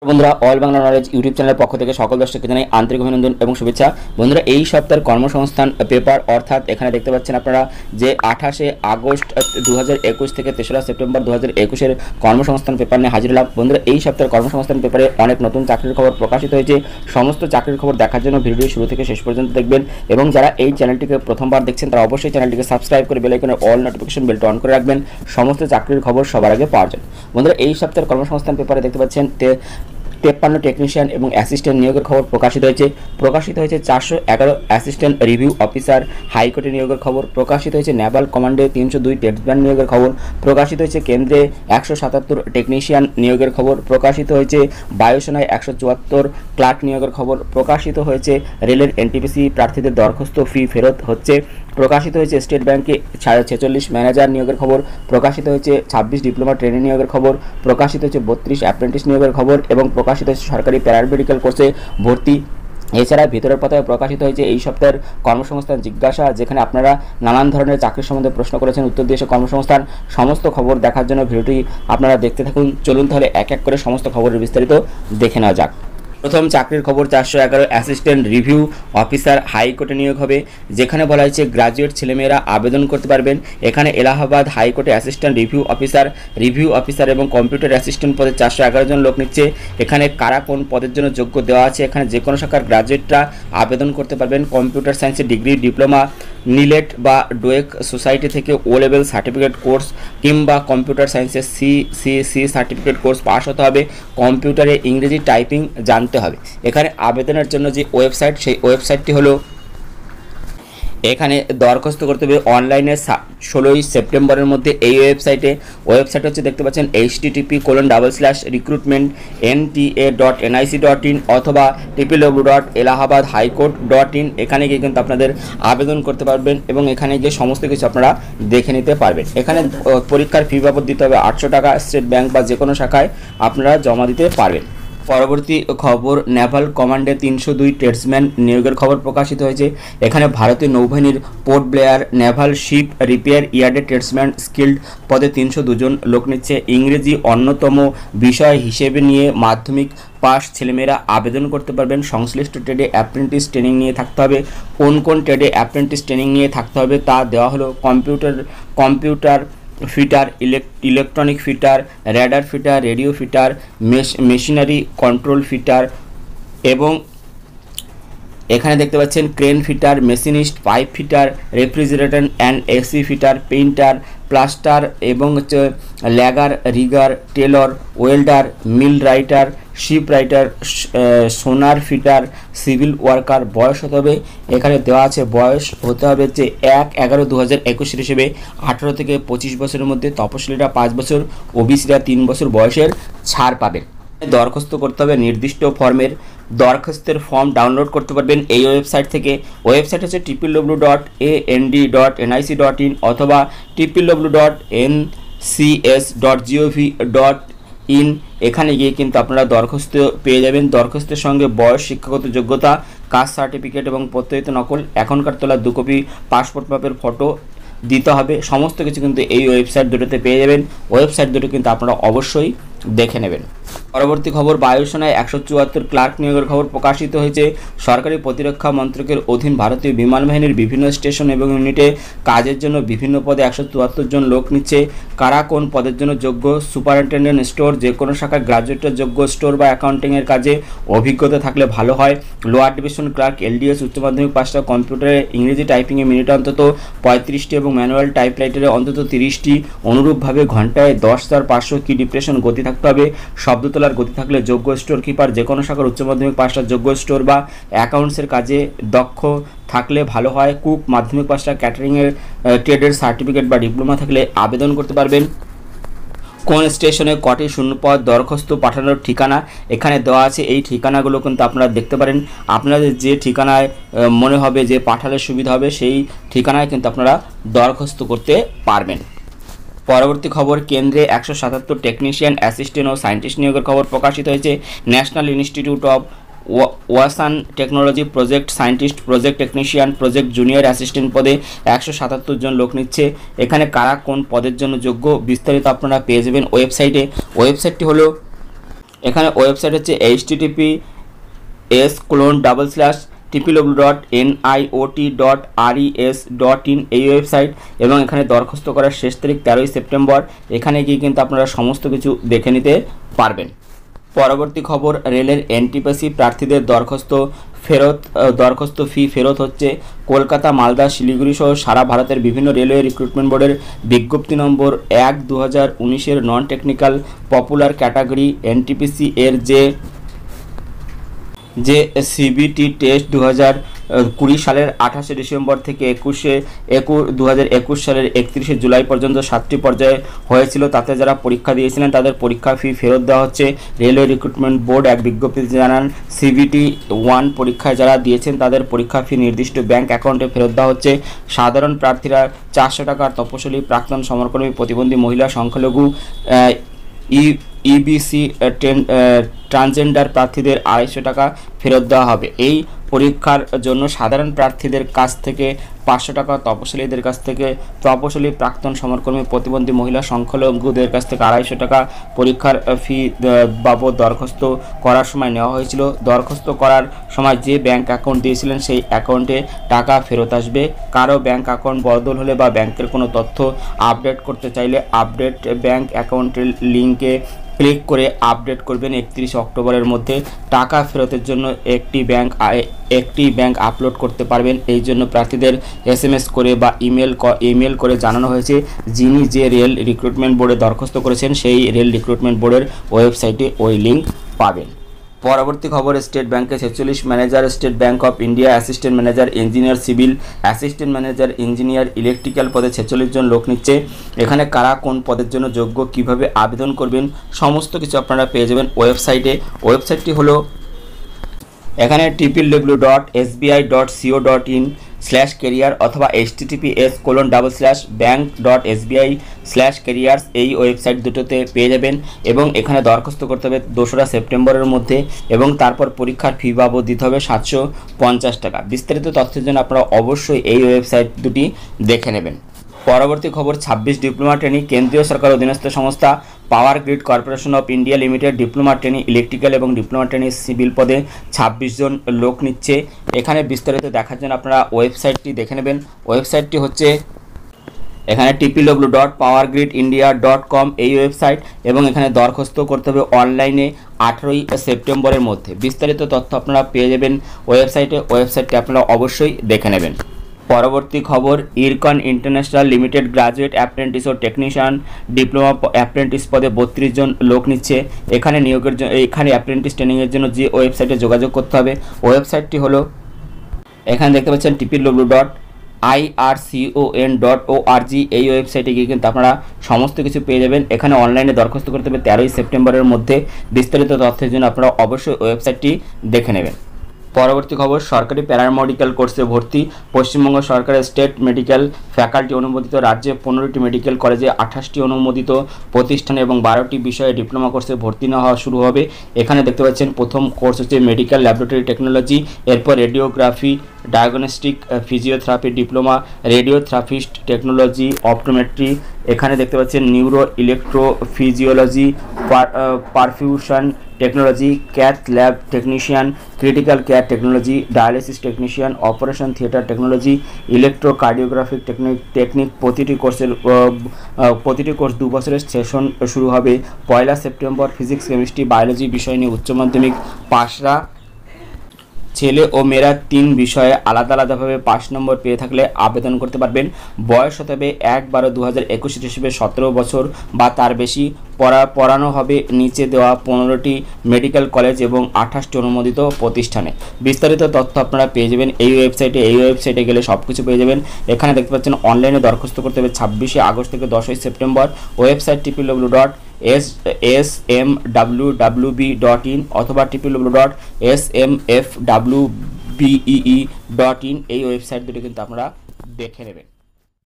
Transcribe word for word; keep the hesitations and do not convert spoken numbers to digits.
বন্ধুরা all Bangla knowledge YouTube চ্যানেলের পক্ষ থেকে সকল দর্শককে জানাই আন্তরিক অভিনন্দন এবং শুভেচ্ছা। বন্ধুরা এই সপ্তাহের কর্মসংস্থান পেপার অর্থাৎ এখানে দেখতে পাচ্ছেন আপনারা যে আঠাশে আগস্ট দু হাজার একুশ থেকে তেসরা সেপ্টেম্বর দু হাজার একুশের কর্মসংস্থান পেপার নিয়ে হাজির হলাম। বন্ধুরা এই সপ্তাহের কর্মসংস্থান পেপারে অনেক নতুন চাকরির খবর প্রকাশিত হয়েছে। সমস্ত চাকরির খবর দেখার জন্য ভিডিওটি শুরু থেকে শেষ পর্যন্ত দেখবেন এবং যারা এই চ্যানেলটিকে প্রথমবার দেখছেন তারা অবশ্যই চ্যানেলটিকে সাবস্ক্রাইব করে বেল আইকনের অল নোটিফিকেশন বেলটা অন করে রাখবেন সমস্ত চাকরির খবর সবার আগে পাওয়ার জন্য। বন্ধুরা এই সপ্তাহের কর্মসংস্থান পেপারে দেখতে পাচ্ছেন তেপ্পান্ন টেকনিশিয়ান এবং অ্যাসিস্ট্যান্ট নিয়োগের খবর প্রকাশিত হয়েছে। প্রকাশিত হয়েছে চারশো এগারো অ্যাসিস্ট্যান্ট রিভিউ অফিসার হাইকোর্টে নিয়োগের খবর। প্রকাশিত হয়েছে নেভাল কমান্ডে তিনশো দুই টেক্সম্যান নিয়োগের খবর। প্রকাশিত হয়েছে কেন্দ্রে একশো সাতাত্তর টেকনিশিয়ান নিয়োগের খবর। প্রকাশিত হয়েছে বায়ুসেনায় একশো চুয়াত্তর ক্লার্ক নিয়োগের খবর। প্রকাশিত হয়েছে রেলের এনটিপিসি প্রার্থীদের দরখাস্ত ফি ফেরত হচ্ছে। প্রকাশিত হয়েছে স্টেট ব্যাংকে ছেচল্লিশ ম্যানেজার নিয়োগের খবর। প্রকাশিত হয়েছে ছাব্বিশ ডিপ্লোমা ট্রেনিং নিয়োগের খবর। প্রকাশিত হয়েছে বত্রিশ অ্যাপ্রেন্টিস নিয়োগের খবর এবং প্রকাশিত হয়েছে সরকারি প্যারামেডিক্যাল কোর্সে ভর্তি। এছাড়া ভিতরের পাতায় প্রকাশিত হয়েছে এই সপ্তাহের কর্মসংস্থান জিজ্ঞাসা, যেখানে আপনারা নানান ধরনের চাকরির সম্বন্ধে প্রশ্ন করেছেন, উত্তর দিয়েছে কর্মসংস্থান। সমস্ত খবর দেখার জন্য ভিডিওটি আপনারা দেখতে থাকুন। চলুন তাহলে এক এক করে সমস্ত খবরের বিস্তারিত দেখে নেওয়া যাক। প্রথম চাকরির খবর চারশো এগারো অ্যাসিস্ট্যান্ট রিভিউ অফিসার হাইকোর্টে নিয়োগ হবে, যেখানে বলা হয়েছে গ্রাজুয়েট ছেলেমেয়েরা আবেদন করতে পারবেন। এখানে এলাহাবাদ হাইকোর্টে assistant review officer review officer এবং কম্পিউটার অ্যাসিস্ট্যান্ট পদে চারশো এগারো জন লোক নিচ্ছে। এখানে কারা কোন পদের জন্য যোগ্য দেওয়া আছে, এখানে যে কোনো শাখার গ্রাজুয়েটরা আবেদন করতে পারবেন। কম্পিউটার সায়েন্সের ডিগ্রি ডিপ্লোমা নিলেট বা ডোয়েক সোসাইটি থেকে ও লেভেল সার্টিফিকেট কোর্স কিংবা কম্পিউটার সায়েন্সের C C C certificate course pass হতে হবে। কম্পিউটারে ইংরেজি টাইপিং জানতে হবে। এখানে আবেদনের জন্য যে ওয়েবসাইট, সেই ওয়েবসাইটটি হলো, এখানে দরখাস্ত করতে হবে অনলাইনে ষোলোই সেপ্টেম্বরের মধ্যে। এই ওয়েবসাইটে ওয়েবসাইট হচ্ছে দেখতে পাচ্ছেন H T T P colon double slash recruitment N T A dot N I C dot in অথবা triple W dot Allahabad high court dot in. এখানে গিয়ে কিন্তু আপনাদের আবেদন করতে পারবেন এবং এখানে গিয়ে সমস্ত কিছু আপনারা দেখে নিতে পারবেন। এখানে পরীক্ষার ফি বাবদ দিতে হবে আটশো টাকা। স্টেট ব্যাংক বা যে কোনো শাখায় আপনারা জমা দিতে পারবেন। পরবর্তী খবর নেভাল কমান্ডে তিনশো দুই ট্রেডসম্যান নিয়োগের খবর প্রকাশিত হয়েছে। এখানে ভারতীয় নৌবাহিনীর Port Blair naval ship repair ইয়ার্ডে ট্রেডসম্যান স্কিল্ড পদে তিনশো দুজন লোক নিচ্ছে। ইংরেজি অন্যতম বিষয় হিসেবে নিয়ে মাধ্যমিক পাস ছেলেমেয়েরা আবেদন করতে পারবেন। সংশ্লিষ্ট ট্রেডে অ্যাপ্রেন্টিস ট্রেনিং নিয়ে থাকতে হবে। কোন কোন ট্রেডে অ্যাপ্রেন্টিস ট্রেনিং নিয়ে থাকতে হবে তা দেওয়া হলো। Computer computer fitter, electronic fitter, radar fitter, radio fitter, machinery control fitter এবং এখানে দেখতে পাচ্ছেন crane fitter, machinist, pipe fitter, refrigerator and AC fitter, painter, plaster এবং হচ্ছে lagger, rigger, tailor, welder, mill writer, ship writer, sonar fitter, civil worker. বয়স হতে হবে, এখানে দেওয়া আছে বয়স হতে হবে যে এক এগারো দু হাজার একুশের হিসেবে আঠেরো থেকে পঁচিশ বছরের মধ্যে। তপশিলীরা পাঁচ বছর, ওবিসিরা তিন বছর বয়সের ছাড় পাবেন। দরখাস্ত করতে হবে নির্দিষ্ট ফর্মের। দরখাস্তের ফর্ম ডাউনলোড করতে পারবেন এই ওয়েবসাইট থেকে। ওয়েবসাইট হচ্ছে triple W dot A N D dot N I C dot in অথবা triple W dot N C S dot G O V dot in. এখানে গিয়ে কিন্তু আপনারা দরখাস্ত পেয়ে যাবেন। দরখাস্তের সঙ্গে বয়স, শিক্ষাগত যোগ্যতা, কাস্ট সার্টিফিকেট এবং প্রত্যয়িত নকল, এখনকার তোলা দু কপি পাসপোর্ট মাপের ফটো দিতে হবে। সমস্ত কিছু কিন্তু এই ওয়েবসাইট দুটোতে পেয়ে যাবেন। ওয়েবসাইট দুটো কিন্তু আপনারা অবশ্যই দেখে নেবেন। পরবর্তী খবর বায়ুসেনায় একশো চুয়াত্তর ক্লার্ক নিয়োগের খবর প্রকাশিত হয়েছে। সরকারি প্রতিরক্ষা মন্ত্রকের অধীন ভারতীয় বিমান বাহিনীর বিভিন্ন স্টেশন এবং ইউনিটে কাজের জন্য বিভিন্ন পদে একশো চুয়াত্তর জন লোক নিচ্ছে। কারা কোন পদের জন্য যোগ্য, সুপারিনটেন্ডেন্ট স্টোর, যে কোনো শাখার গ্রাজুয়েটের যোগ্য, স্টোর বা অ্যাকাউন্টিংয়ের কাজে অভিজ্ঞতা থাকলে ভালো হয়। লোয়ার ডিভিশন ক্লার্ক এলডিএস উচ্চ মাধ্যমিক পাসটা, কম্পিউটারে ইংরেজি টাইপিংয়ে মিনিটে অন্তত পঁয়ত্রিশটি এবং ম্যানুয়াল টাইপরাইটারে অন্তত তিরিশটি। অনুরূপভাবে ঘন্টায় দশ হাজার পাঁচশো কি ডিপ্রেশন গতি থাকতে হবে। শব্দ তোলার গতি থাকলে যোগ্য স্টোর কিপার, যে কোনো শাখার উচ্চ মাধ্যমিক পাসটা, যোগ্য স্টোর বা অ্যাকাউন্টসের কাজে দক্ষ থাকলে ভালো হয়। কুক, মাধ্যমিক পাসটা, ক্যাটারিংয়ের ট্রেডের সার্টিফিকেট বা ডিপ্লোমা থাকলে আবেদন করতে পারবেন। কোন স্টেশনে কটি শূন্যপদ, দরখাস্ত পাঠানোর ঠিকানা এখানে দেওয়া আছে। এই ঠিকানাগুলো কিন্তু আপনারা দেখতে পারেন। আপনাদের যে ঠিকানায় মনে হবে যে পাঠালে সুবিধা হবে, সেই ঠিকানায় কিন্তু আপনারা দরখাস্ত করতে পারবেন। পরবর্তী খবর কেন্দ্রে একশো সাতাত্তর টেকনিশিয়ান, অ্যাসিস্ট্যান্ট ও সায়েন্টিস্ট নিয়োগের খবর প্রকাশিত হয়েছে। National institute of ocean technology project scientist, project technician, project junior assistant পদে একশো সাতাত্তর জন লোক নিচ্ছে। এখানে কারা কোন পদের জন্য যোগ্য বিস্তারিত আপনারা পেয়ে যাবেন ওয়েবসাইটে। ওয়েবসাইটটি হলো এখানে ওয়েবসাইট হচ্ছে H T T P S colon double slash T P W dot N I O T dot R E S dot in এই ওয়েবসাইট, এবং এখানে দরখাস্ত করার শেষ তারিখ তেরোই সেপ্টেম্বর। এখানে গিয়ে কিন্তু আপনারা সমস্ত কিছু দেখে নিতে পারবেন। পরবর্তী খবর, রেলের এনটিপিসি প্রার্থীদের দরখাস্ত ফেরত দরখাস্ত ফি ফেরত হচ্ছে। কলকাতা, মালদা, শিলিগুড়ি সহ সারা ভারতের বিভিন্ন রেলওয়ে রিক্রুটমেন্ট বোর্ডের বিজ্ঞপ্তি নম্বর এক দু হাজার উনিশের non technical popular category NTPC এর যে যে সিবিটি টেস্ট দু হাজার কুড়ি সালের আঠাশে ডিসেম্বর থেকে একুশে একুশ দু হাজার একুশ সালের একত্রিশে জুলাই পর্যন্ত সাতটি পর্যায়ে হয়েছিল, তাতে যারা পরীক্ষা দিয়েছিলেন তাদের পরীক্ষা ফি ফেরত দেওয়া হচ্ছে। রেলওয়ে রিক্রুটমেন্ট বোর্ড এক বিজ্ঞপ্তিতে জানান, সিবিটি ওয়ান পরীক্ষায় যারা দিয়েছেন তাদের পরীক্ষা ফি নির্দিষ্ট ব্যাংক অ্যাকাউন্টে ফেরত দেওয়া হচ্ছে। সাধারণ প্রার্থীরা চারশো টাকার, তপশিলি, প্রাক্তন সমরকর্মী, প্রতিবন্ধী মহিলা, সংখ্যালঘু, ই ইবিসি ট্রান্সজেন্ডার প্রার্থীদের আড়াইশো টাকা ফেরত দেওয়া হবে। এই পরীক্ষার জন্য সাধারণ প্রার্থীদের কাছ থেকে পাঁচশো টাকা, তপশিলীদের কাছ থেকে, তপশিলি, প্রাক্তন সমরকর্মী, প্রতিবন্ধী মহিলা, সংখ্যালঘুদের কাছ থেকে আড়াইশো টাকা পরীক্ষার ফি বাবদ দরখাস্ত করার সময় নেওয়া হয়েছিল। দরখাস্ত করার সময় যে ব্যাংক অ্যাকাউন্ট দিয়েছিলেন সেই অ্যাকাউন্টে টাকা ফেরত আসবে। কারো ব্যাংক অ্যাকাউন্ট বদল হলে বা ব্যাংকের কোনো তথ্য আপডেট করতে চাইলে আপডেট ব্যাংক অ্যাকাউন্টের লিঙ্কে ক্লিক করে আপডেট করবেন। একত্রিশে অক্টোবরের মধ্যে টাকা ফেরতের জন্য একটি ব্যাংক একটি ব্যাংক আপলোড করতে পারবেন। এই জন্য প্রার্থীদের এস এম এস করে বা ইমেল ইমেল করে জানানো হয়েছে। যিনি যে রেল রিক্রুটমেন্ট বোর্ডে দরখাস্ত করেছেন সেই রেল রিক্রুটমেন্ট বোর্ডের ওয়েবসাইটে ওই লিঙ্ক পাবেন। পরবর্তী খবর, স্টেট ব্যাংকে ছেচল্লিশ manager, state bank of India assistant manager engineer civil, assistant manager engineer electrical পদে ছেচল্লিশ জন লোক নিচ্ছে। এখানে কারা কোন পদের জন্য যোগ্য, কিভাবে আবেদন করবেন, সমস্ত কিছু আপনারা পেয়ে যাবেন ওয়েবসাইটে। ওয়েবসাইটটি হলো এখানে triple W dot S B I dot C O dot in slash career অথবা H T T P S colon double slash bank dot S B I slash careers এই ওয়েবসাইট দুটোতে পেয়ে যাবেন। এবং এখানে দরখাস্ত করতে হবে দোসরা সেপ্টেম্বরের মধ্যে, এবং তারপর পরীক্ষার ফি বাবদ দিতে হবে সাতশো পঞ্চাশ টাকা। বিস্তারিত তথ্যের জন্য আপনারা অবশ্যই এই ওয়েবসাইট দুটি দেখে নেবেন। পরবর্তী খবর, ছাব্বিশ ডিপ্লোমা ট্রেনিং, কেন্দ্রীয় সরকার অধীনস্থ সংস্থা power grid corporation of India limited diploma training electrical এবং ডিপ্লোমা ট্রেনিং সিভিল পদে ছাব্বিশ জন লোক নিচ্ছে। এখানে বিস্তারিত দেখার জন্য আপনারা ওয়েবসাইটটি দেখে নেবেন। ওয়েবসাইটটি হচ্ছে এখানে triple W dot power grid India dot com এই ওয়েবসাইট, এবং এখানে দরখাস্ত করতে হবে অনলাইনে আঠেরোই সেপ্টেম্বরের মধ্যে। বিস্তারিত তথ্য আপনারা পেয়ে যাবেন ওয়েবসাইটে। ওয়েবসাইটটি আপনারা অবশ্যই দেখে নেবেন। পরবর্তী খবর, IRCON international limited graduate apprentice ও টেকনিশিয়ান ডিপ্লোমা অ্যাপ্রেন্টিস পদে বত্রিশ জন লোক নিচ্ছে। এখানে নিয়োগের জন্য এখানে অ্যাপ্রেন্টিস ট্রেনিংয়ের জন্য যে ওয়েবসাইটে যোগাযোগ করতে হবে, ওয়েবসাইটটি হলো এখানে দেখতে পাচ্ছেন triple W dot I R C O N dot O R G এই ওয়েবসাইটে গিয়ে কিন্তু আপনারা সমস্ত কিছু পেয়ে যাবেন। এখানে অনলাইনে দরখাস্ত করতে হবে তেরোই সেপ্টেম্বরের মধ্যে। বিস্তারিত তথ্যের জন্য আপনারা অবশ্যই ওয়েবসাইটটি দেখে নেবেন। পরবর্তী খবর, সরকারি প্যারামেডিক্যাল কোর্সে ভর্তি। পশ্চিমবঙ্গ সরকারের স্টেট মেডিকেল ফ্যাকাল্টি অনুমোদিত রাজ্যে পনেরোটি মেডিকেল কলেজে, আঠাশটি অনুমোদিত প্রতিষ্ঠানে এবং বারোটি বিষয়ে ডিপ্লোমা কোর্সে ভর্তি নেওয়া শুরু হবে। এখানে দেখতে পাচ্ছেন প্রথম কোর্স হচ্ছে মেডিকেল ল্যাবরেটরি টেকনোলজি, এরপর radiography, diagnostic physiotherapy diploma, radiotherapist technology, optometry, এখানে দেখতে পাচ্ছেন neuro electrophysiology, perfusion technology, cath lab technician, critical care technology, dialysis technician, operation theatre technology, electrocardiographic technique technique প্রতিটি কোর্সের প্রতিটি কোর্স দু বছরের সেশন শুরু হবে পয়লা সেপ্টেম্বর। ফিজিক্স, কেমিস্ট্রি, বায়োলজি বিষয় নিয়ে উচ্চ মাধ্যমিক পাশরা ছেলে ও মেয়েরা তিন বিষয়ে আলাদা আলাদাভাবে পাঁচ নম্বর পেয়ে থাকলে আবেদন করতে পারবেন। বয়স হতে হবে এক বারো দু হাজার একুশ হিসেবে সতেরো বছর বা তার বেশি। পড়া পড়ানো হবে নিচে দেওয়া পনেরোটি মেডিকেল কলেজ এবং আঠাশটি অনুমোদিত প্রতিষ্ঠানে। বিস্তারিত তথ্য আপনারা পেয়ে যাবেন এই ওয়েবসাইটে। এই ওয়েবসাইটে গেলে সব কিছু পেয়ে যাবেন। এখানে দেখতে পাচ্ছেন অনলাইনে দরখাস্ত করতে হবে ছাব্বিশে আগস্ট থেকে দশই September. Website triple W dot S S M W W B dot in অথবা triple W dot S M F W B dot in এই ওয়েবসাইট দুটো কিন্তু আপনারা দেখে নেবেন।